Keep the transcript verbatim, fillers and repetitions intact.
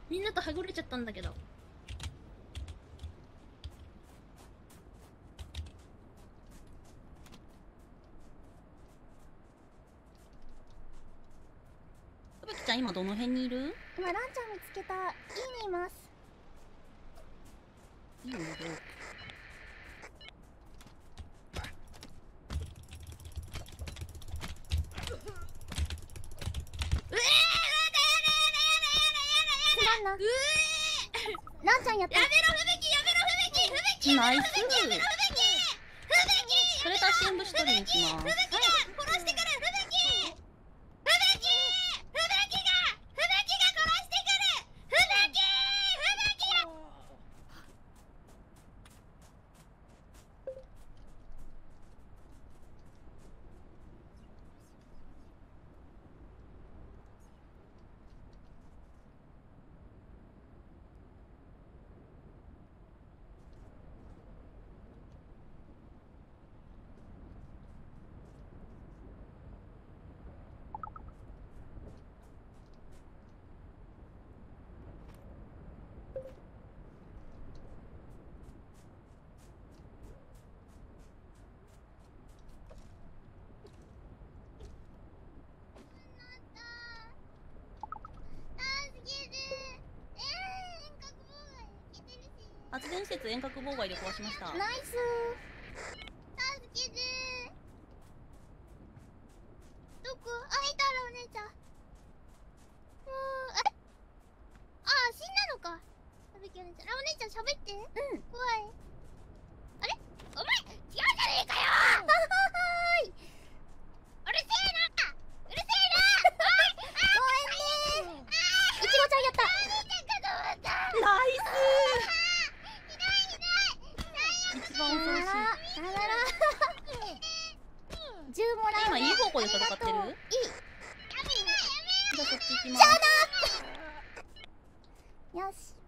みんなとはぐれちゃったんだけど。ふぶきちゃん今どの辺にいる？ 今ランちゃん見つけた。家にいます。 いいよどう？ ランちゃんやった。 やめろふぶき、やめろふぶき、ふぶき、 ナイス。 やめろふぶき、ふぶき、 それタッシングし取りに行きます。 ふぶきが殺してくる、ふぶき、ふぶき、ふぶきが、ふぶきが殺してくる、ふぶき、ふぶきが。 発電施設遠隔妨害で壊しました。ナイス。助けて。どこ？あ、いたらお姉ちゃん。もう、え？あ、死んだのか。ふぶきお姉ちゃん。あ、お姉ちゃん喋って。うん。怖い。あれ？お前、違うじゃねえかよ。ははーい。うるせえな。うるせえな。ごめんね。いちごちゃんやった。お兄ちゃんかと思った。ナイス。一番恐ろしい。銃もらう。今いい方向で戦ってる？いい。じゃあそっち行きます。じゃあな。よし。